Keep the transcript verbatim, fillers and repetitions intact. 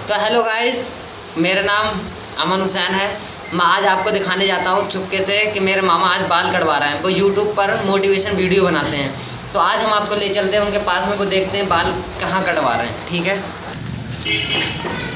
तो hello guys, मेरा नाम अमन हुसैन है। मैं आज आपको दिखाने जाता हूँ चुपके से कि मेरे मामा आज बाल कटवा रहे हैं। वो यूट्यूब पर मोटिवेशन वीडियो बनाते हैं, तो आज हम आपको ले चलते हैं उनके पास में, वो देखते हैं बाल कहाँ कटवा रहे हैं। ठीक है।